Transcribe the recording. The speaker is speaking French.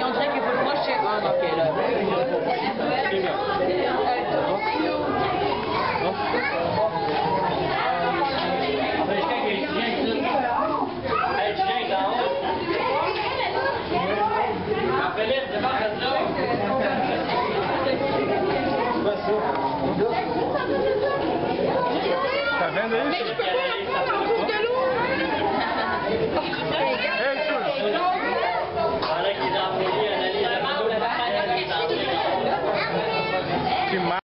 Et on dirait qu'il faut le projeter. Ah, ok, là. Tá vendo isso? Mais je peux pas la prendre dans le cours de l'eau. Que